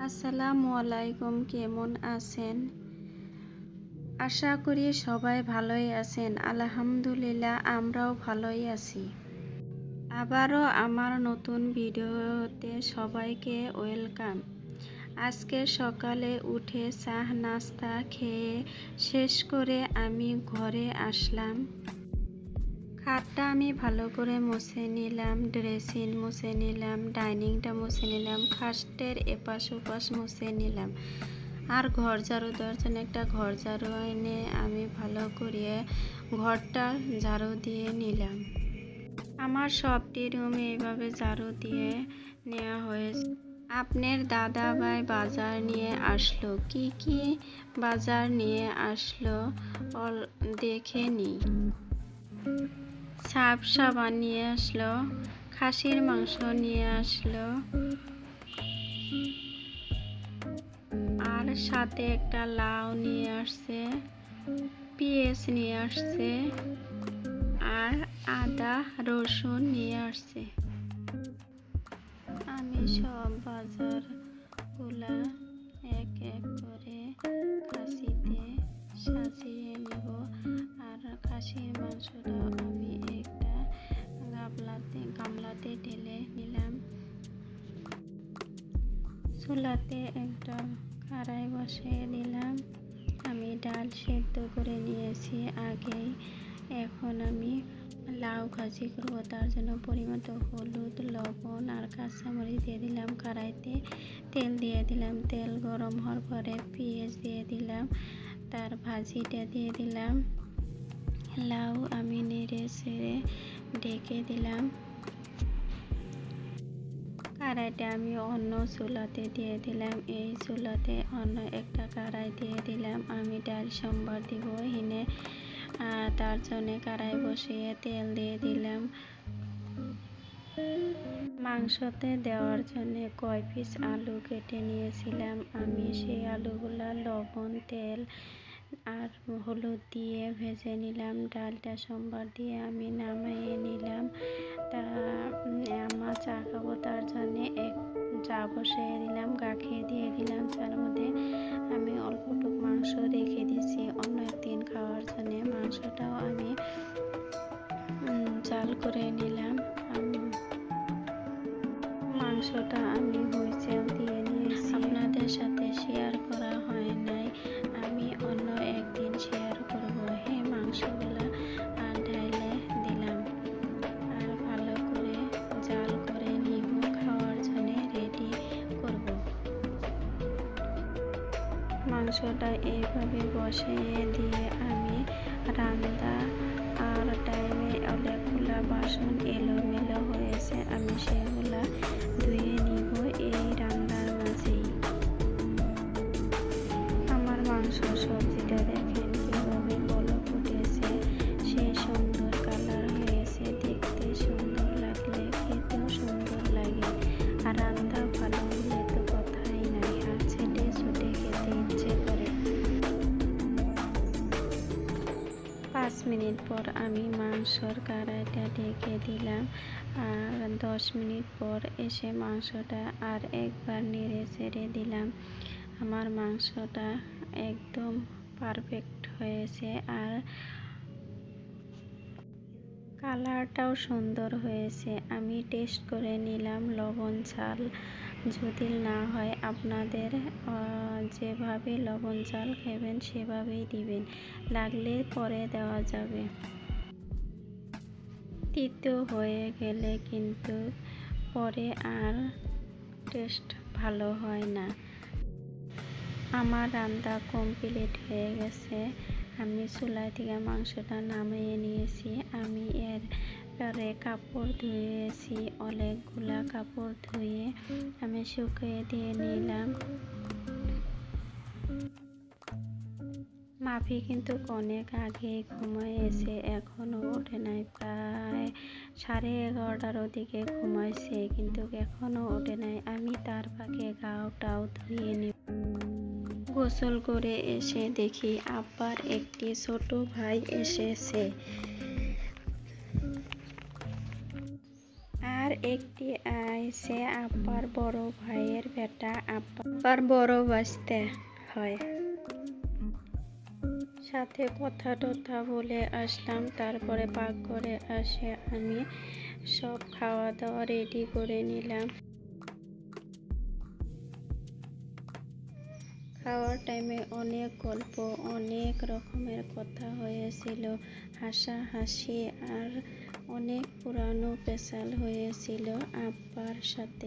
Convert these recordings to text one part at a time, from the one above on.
আসসালামু আলাইকুম, কেমন আছেন? আশা করি সবাই ভালোই আছেন। আলহামদুলিল্লাহ, আমরাও ভালোই আছি। আবারও আমার নতুন ভিডিওতে সবাইকে ওয়েলকাম। আজকে সকালে উঠে চা নাস্তা খেয়ে শেষ করে আমি ঘরে আসলাম। খাটটা আমি ভালো করে মুছে নিলাম, ড্রেসিং মুছে নিলাম, ডাইনিংটা মুছে নিলাম, খাটের এপাশ ওপাশ মুছে নিলাম। আর ঘর ঝাড়ু দেওয়ার জন্য একটা ঘর ঝাড়ু এনে আমি ভালো করে ঘরটা ঝাড়ু দিয়ে নিলাম। আমার সবটি রুম এইভাবে ঝাড়ু দিয়ে নেওয়া হয়েছে। আপনার দাদা ভাই বাজার নিয়ে আসলো, কি কি বাজার নিয়ে আসলো দেখে নিই। সার্ফ সাবান নিয়ে আসলো, খাসির মাংস নিয়ে আসলো, আর সাথে একটা লাউ নিয়ে আসছে, পেঁয়াজ নিয়ে আসছে, আর আদা রসুন নিয়ে আসছে। আমি সব বাজারগুলা এক এক করে খাসিতে সাজিয়ে নেব। আর খাসির মাংসটাও আমি একটা গামলাতে ঢেলে নিলাম। চুলাতে একটা কড়াই বসিয়ে দিলাম। আমি ডাল সেদ্ধ করে নিয়েছি আগেই। এখন আমি লাউ ভাজি করবো, তার জন্য পরিমতো হলুদ, লবণ আর কাঁচামরিচ দিয়ে দিলাম। কড়াইতে তেল দিয়ে দিলাম। তেল গরম হওয়ার পরে পেঁয়াজ দিয়ে দিলাম, তার ভাজিটা দিয়ে দিলাম। লাউ আমি নেড়ে ছেড়ে ঢেকে দিলাম। কড়াইটা আমি অন্য চুলাতে দিয়ে দিলাম। এই চুলাতে অন্য একটা কড়াই দিয়ে দিলাম। আমি ডাল সম্বার দিব হিনে, তার জন্য কড়াই বসিয়ে তেল দিয়ে দিলাম। মাংসতে দেওয়ার জন্য কয় পিস আলু কেটে নিয়েছিলাম আমি, সেই আলুগুলা লবণ, তেল আর হলুদ দিয়ে ভেজে নিলাম। ডালটা সম্বার দিয়ে আমি নামিয়ে নিলাম। তা আমার চা খাবো, তার জন্য এক চা বসিয়ে দিলাম, গাখিয়ে দিয়ে দিলাম চার মধ্যে। আমি অল্পটুকু মাংস রেখে দিয়েছি অন্য একদিন খাওয়ার জন্য। মাংসটাও আমি জাল করে নিলাম। মাংসটা আমি হুইসেল দিয়ে নিয়েছি, আপনাদের সাথে শেয়ার করা হয় নাই, আমি অন্য একদিন শেয়ার করব। মাংসগুলা ঢেলে দিলাম আর ভালো করে জাল করে নিব, খাওয়ার জন্য রেডি করব। মাংসটা এইভাবে বসিয়ে দিয়ে আমি রান্না আর টাইমে অনেকগুলা বাসন এলোমেলো হয়েছে, আমি সেগুলা ধুয়ে নিব এই রান্নার মাঝেই। আমার মাংস সবজিটা দেখেন কিভাবে বলক উঠেছে, সে সুন্দর কালার হয়েছে, দেখতে সুন্দর লাগলে খেতেও সুন্দর লাগে। আর রান্না ভালো হলে তো কথাই নাই, আর ছেটে ছুটে খেতে ইচ্ছে করে। 5 মিনিট পর আমি মাংসর কড়াইটা ঢেকে দিলাম। আর 10 মিনিট পর এসে মাংসটা আর একবার নেড়ে ছেড়ে দিলাম। আমার মাংসটা একদম পারফেক্ট হয়েছে আর কালারটাও সুন্দর হয়েছে। আমি টেস্ট করে নিলাম লবণ ঝাল, যদি না হয় আপনাদের যেভাবে লবণ ঝাল খাবেন সেভাবেই দিবেন, লাগলে পরে দেওয়া যাবে। তিতো হয়ে গেলে কিন্তু পরে আর টেস্ট ভালো হয় না। আমার রান্না কমপ্লিট হয়ে গেছে। আমি চুলা থেকে মাংসটা নামিয়ে নিয়েছি। আমি এরপরে কাপড় ধুয়েছি, অনেকগুলা কাপড় ধুয়ে আমি শুকিয়ে দিয়ে নিলাম। মাফি কিন্তু অনেক আগে ঘুমাইছে, এখনো ওঠে নাই। প্রায় 11:30টার দিকে ঘুমাইছে, কিন্তু এখনো ওঠে নাই। আমি তার ফাঁকে গাটাও ধুয়ে নিব। গোসল করে এসে দেখি আব্বার একটি ছোট ভাই এসেছে, আর একটি আইসে আব্বার বড় ভাইয়ের বেটা, আব্বার বড় ভাইস্তে হয়। সাথে কথা টথা বলে আসলাম। তারপরে পাকঘরে আসে আমি সব খাওয়া দাওয়া রেডি করে নিলাম। খাওয়ার টাইমে অনেক গল্প, অনেক রকমের কথা হয়েছিল, হাসাহাসি আর অনেক পুরানো পেশাল হয়েছিল আব্বার সাথে।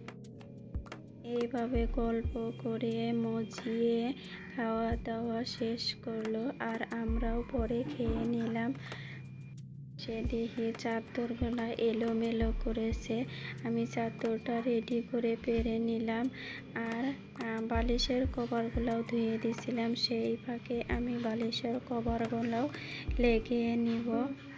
এইভাবে গল্প করে মজিয়ে খাওয়া দাওয়া শেষ করলো আর আমরাও পরে খেয়ে নিলাম। সে দেখি চাদরগুলা এলোমেলো করেছে। আমি চাদরটা রেডি করে পেরে নিলাম আর বালিশের কভারগুলাও ধুয়ে দিছিলাম। সেই ফাঁকে আমি বালিশের কভারগুলাও লেগিয়ে নিব।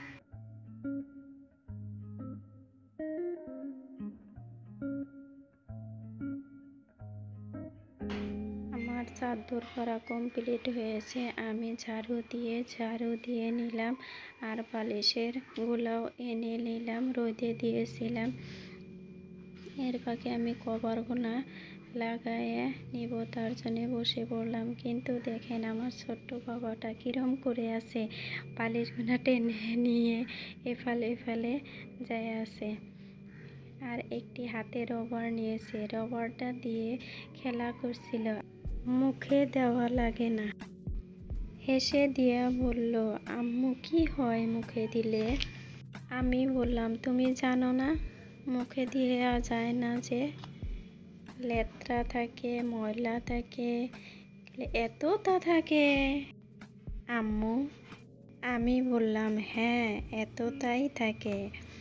আমার চাদর পরা কমপ্লিট হয়েছে। আমি ঝাড়ু দিয়ে নিলাম আর বালিশের গুলাও এনে নিলাম, রোদে দিয়েছিলাম। এর ফাঁকে আমি কভারগুলা লাগাইয়ে নিব, তার জন্য বসে পড়লাম। কিন্তু দেখেন আমার ছোট্ট বাবাটা কিরম করে আছে, বালিশগুলা টেনে নিয়ে এফালে যায় আছে। আর একটি হাতে রবার নিয়েছে, রবারটা দিয়ে খেলা করছিল। মুখে দেওয়া লাগে না। হেসে দিয়া বলল, আম্মু কি হয় মুখে দিলে? আমি বললাম, তুমি জানো না মুখে দেওয়া যায় না, যে লেত্রা থাকে, ময়লা থাকে, এতটা থাকে। আম্মু, আমি বললাম, হ্যাঁ এতটাই থাকে,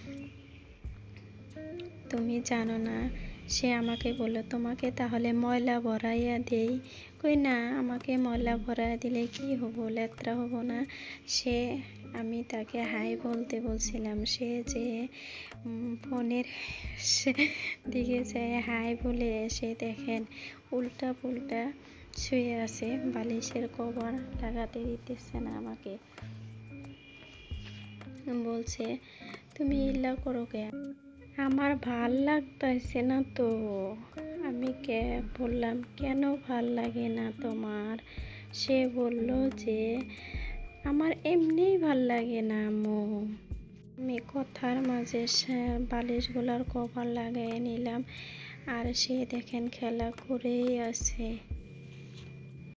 তুমি জানো না? সে আমাকে বলল, তোমাকে তাহলে ময়লা ভরাইয়া দেই। কই না, আমাকে ময়লা ভরাইয়া দিলে কি হবো, লেত্রা হবো না? আমি তাকে হাই বলতে বলছিলাম, সে যে ফোনের দিকে যায় হাই বলে এসে দেখেন উল্টা পুল্টা শুয়ে আছে, বালিশের কভার লাগাতে দিতেছে না আমাকে। বলছে, তুমি ইল্লা করো কেন? আমার ভাল লাগতেছে না তো। আমি বললাম, কেন ভাল লাগে না তোমার? সে বলল যে আমার এমনিই ভাল লাগে না আম্মু। আমি কথার মাঝে বালিশগুলার কভার লাগাই নিলাম আর সে দেখেন খেলা করেই আছে।